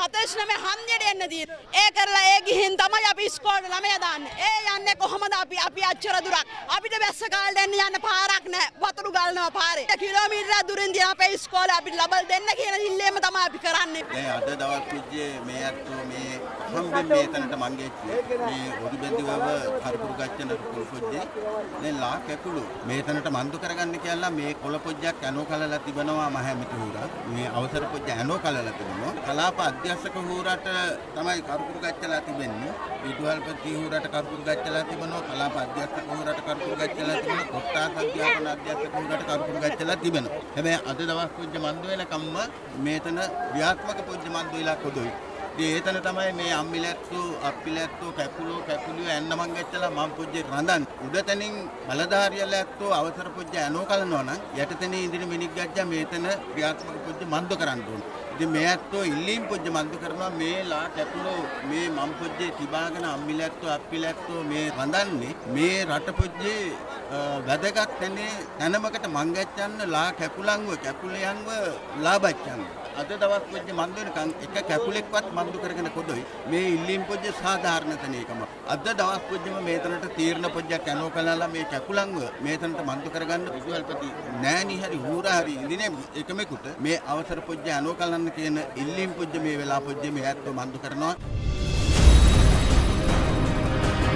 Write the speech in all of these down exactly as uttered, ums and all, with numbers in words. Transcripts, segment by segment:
හතළිස් නවය හන්දියට එන්න තියෙන්නේ. ඒ කරලා ඒ ගිහින් තමයි අපි ඉස්කෝලේ ළමයා දාන්නේ. ඒ යන්නේ කොහමද අපි අපි අච්චර දුරක්. අපිට වැස්ස කාලේ එන්න යන්න පාරක් නැහැ. වතුරු ගලනවා පාරේ. කිලෝමීටරයක් දුරින් දින අපේ ඉස්කෝලේ අපිට ලබල් දෙන්න කියන ඉල්ලීම තමයි අපි කරන්නේ. දැන් අද දවස් විද්‍යේ මේ අත්ෝ මේ හම්බෙන් මේ තැනට මං ගෙච්චේ. මේ ඔඩුබෙන්දිවව කරපුරු ගච්ඡන කුල්පොජ්ජේ නේ ලා කැකුළු. මේ තැනට මන්දු කරගන්න කියලා මේ කොළ පොජ්ජක් ඇනෝ කලලා තිබෙනවා මහැමති හුරා. මේ අවසර පොජ්ජ ඇනෝ කලලා තිබෙනවා. කලාප අධ්‍යක්ෂක හුරාට තමයි කරපුරු ගච්ඡලා තිබෙන්නේ. විදුහල්පති හුරාට කරපුරු ගච්ඡලා තිබෙනවා. කලාප අධ්‍යක්ෂක හුරාට කරපුරු ගච්ඡලා තිබෙනවා. කොට්ටාස් අධ්‍යාපන අධ්‍යක්ෂක හුරාට කරපුරු ගච්ඡලා තිබෙනවා. හැබැයි අද දවස් පොජ්ජ මන්දු වෙනකම්ම මේතන ව්‍යාත්මක පොජ්ජ මන්දු වෙලා කොදොයි. ඒතන තමයි මේ අම්මිලැත්තු අප්පිලැත්තු කැකුළු කැකුළු ඇන්න මං ගැච්චලා මං පොජ්ජේ රඳන් උඩතනින් බලධාරියලැත්තු අවසර පොජ්ජ ඇනෝ කලනවා නම් යටතනින් ඉදිරි මිනික් ගැච්චා මේතන ක්‍රියාත්මක පොජ්ජ මන්දු කරන්න ඕන. ඉතින් මේ ඇත්තෝ ඉල්ලීම් පොජ්ජ මන්දු කරනවා මේ ලා කැකුළු මේ මං පොජ්ජේ තිබාගෙන අම්මිලැත්තු අප්පිලැත්තු මේ රඳන්නේ මේ රට පොජ්ජේ වැදගත් තැනේ තැනමකට මං ගැච්චන්න ලා කැකුලන්ව කැකුලයන්ව ලාභච්චන්න. අද දවස් පොජ්ජ මන්දු වෙනකන් එක කැකුලෙක්වත් මන්දු කරගෙන කොදොයි මේ ඉල්ලීම් පොජ්ජ සාධාරණ තැනේකම. අද දවස් පොජ්ජම මේතනට තීරණ පොජ්ජක් ඇනෝ කළාලා මේ කැකුලන්ව මේතනට මන්දු කරගන්න විදුහල්පති නෑනි හරි හූරා හරි ඉදිනේ එකමෙකුට මේ අවසර පොජ්ජ ඇනෝ කළන්න කියන ඉල්ලීම් පොජ්ජ මේ වෙලා පොජ්ජ මේ ඇත්තෝ මන්දු කරනවා.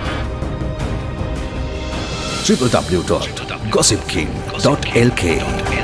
w w w dot gossip king dot l k